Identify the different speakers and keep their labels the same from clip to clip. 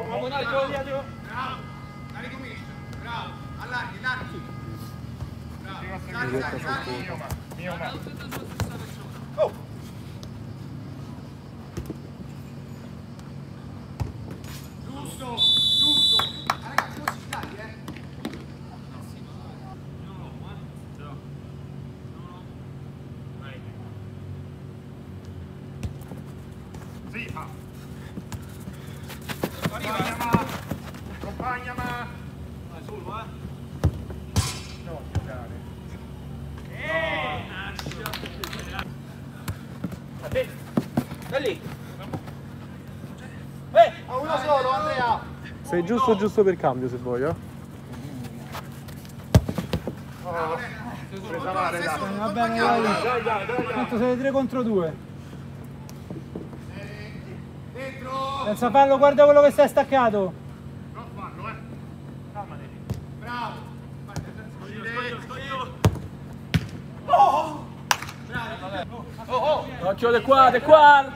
Speaker 1: Bravo, la ricomincia, bravo, allarghi, allarghi. Bravo, sali. Oh! Giusto, giusto. Ragazzi, non si scagli,
Speaker 2: Sì, fa. Compagna, ma.
Speaker 1: Vai solo,
Speaker 2: No, giocare.
Speaker 1: A te. Da lì. A uno solo, Andrea.
Speaker 3: Sei giusto per cambio se vuoi,
Speaker 2: Presa male, dai.
Speaker 4: Va bene, dai. Tanto siete 3 contro 2.
Speaker 1: Dentro.
Speaker 4: Senza farlo, guarda quello che sei staccato.
Speaker 2: Non farlo, calmati.
Speaker 1: Bravo.
Speaker 3: Occhio di qua, di qua!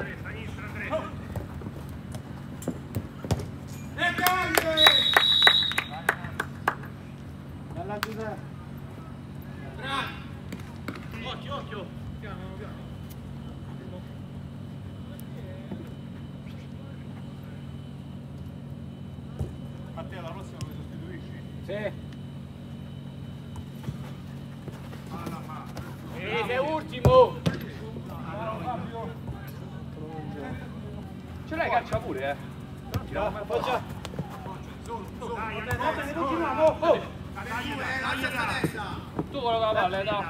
Speaker 1: E dai!
Speaker 4: Dalla Giuseppe.
Speaker 1: Bravo. Occhio. Piano.
Speaker 2: Matteo, la prossima mi sostituisci?
Speaker 4: Sì.
Speaker 1: Sei ultimo. Ce l'hai calcia pure, Appoggia.
Speaker 2: Dai,
Speaker 1: continuiamo. Tu quello dalla palla, dai.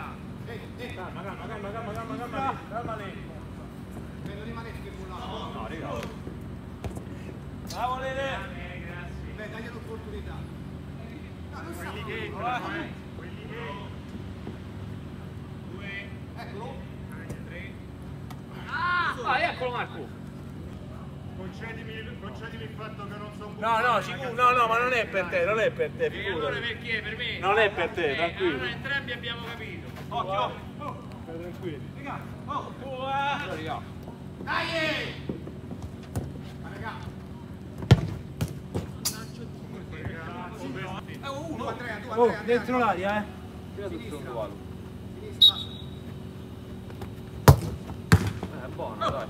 Speaker 2: Calma lì.
Speaker 1: Non rimanete che bullato.
Speaker 2: No, raga.
Speaker 1: Bravo Lele. Beh, dagli l'opportunità.
Speaker 2: Quelli che entrano, quelli che.
Speaker 1: Eccolo.
Speaker 2: 3.
Speaker 1: Vai, eccolo Marco.
Speaker 2: Concedimi il fatto che non sono
Speaker 3: No, ma non è per te,
Speaker 1: Allora perché? Per me?
Speaker 3: Non è per te, tranquillo.
Speaker 1: Allora entrambi abbiamo capito.
Speaker 2: Occhio!
Speaker 3: Stai tranquillo.
Speaker 1: Dai! Raga. Uno, Andrea, tu,
Speaker 4: Oh,
Speaker 1: Andrea.
Speaker 4: dentro l'aria,
Speaker 1: Sinistra,
Speaker 3: È buono, dai.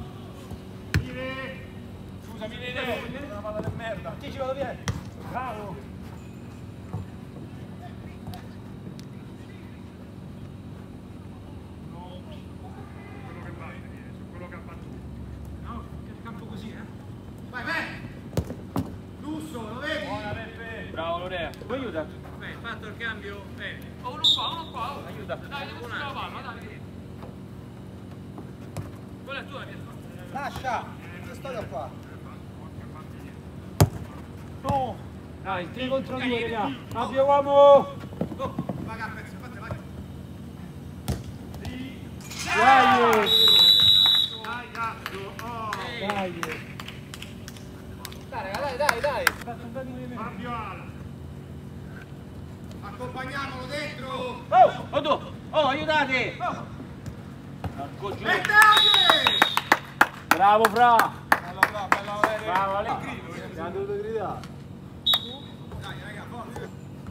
Speaker 1: Scusami, Lele.
Speaker 3: Una palla di merda.
Speaker 1: Chi ci vado bene?
Speaker 4: Bravo.
Speaker 2: quello che batte, su quello che ha battuto.
Speaker 1: No, che campo così, Vai. Lusso, lo vedi?
Speaker 2: Buona Peppe!
Speaker 1: Bravo Lorea. Vuoi aiuta? Beh, fatto il cambio. Bene. Uno qua. Aiuta. Dai, devo usare la palma, dai. Quella è tua,
Speaker 4: Lascia. Che storia qua?
Speaker 1: No.
Speaker 4: Dai, 3 contro 2, raga. Abbiamo.
Speaker 1: Vai a pezzo, fate.
Speaker 4: Dai.
Speaker 2: Dai, cazzo! Oh!
Speaker 4: Dai.
Speaker 1: Dai.
Speaker 2: Fabio Ala!
Speaker 1: Accompagniamolo dentro.
Speaker 3: Oh, aiutate!
Speaker 1: E dai!
Speaker 3: Bravo, Fra!
Speaker 1: Bella Valerio.
Speaker 3: Bravo, Ale! Ti ha dovuto gridare.
Speaker 1: Dai, raga, forza.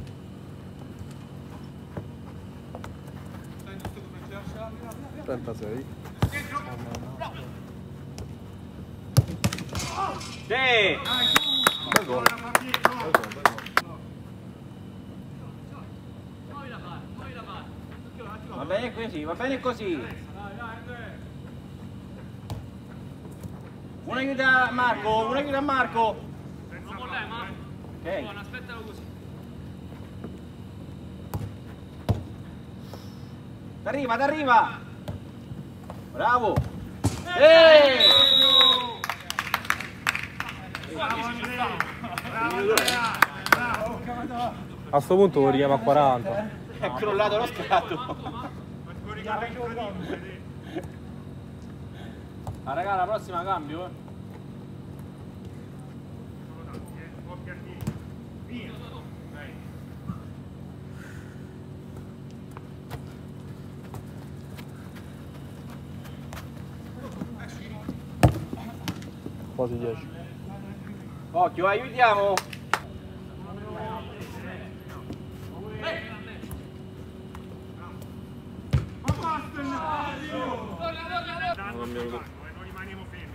Speaker 1: Dai, giusto come ci lascia.
Speaker 3: 36.
Speaker 1: Dentro.
Speaker 3: Sì!
Speaker 1: Dai,
Speaker 3: Bel gol. Va bene così. Una aiuta a Marco.
Speaker 1: non mollare, ma.
Speaker 3: Ok.
Speaker 1: Buono, aspettalo così.
Speaker 3: T'arriva! Bravo!
Speaker 2: Bravo Andrea! Bravo Andrea! Bravo!
Speaker 3: A sto punto lo richiama a 40.
Speaker 1: È crollato lo scatto.
Speaker 2: Ancora i capelli incredibili.
Speaker 3: Ah raga, la prossima cambio,
Speaker 2: Sono tanti, occhio a chi. Via! Dai.
Speaker 3: Quasi 10. Occhio, aiutiamo!
Speaker 2: Non rimaniamo fermi.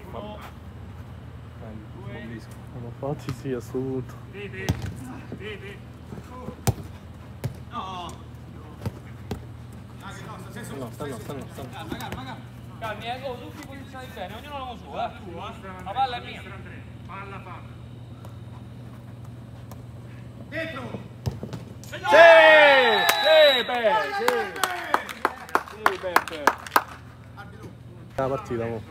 Speaker 5: Ma infatti sì, a sto punto.
Speaker 2: Vedi? Vedi?
Speaker 3: No, stanno.
Speaker 1: Calmi, tutti posizionati bene, ognuno la su, La palla è mia.
Speaker 2: Palla fatta.
Speaker 3: Sì, Beppe!
Speaker 5: La partita, mo.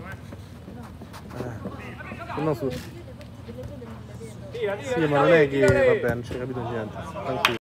Speaker 5: No, su.
Speaker 3: Tira,
Speaker 5: Sì, ma non è che, vabbè, non ci hai capito niente. Tranquillo.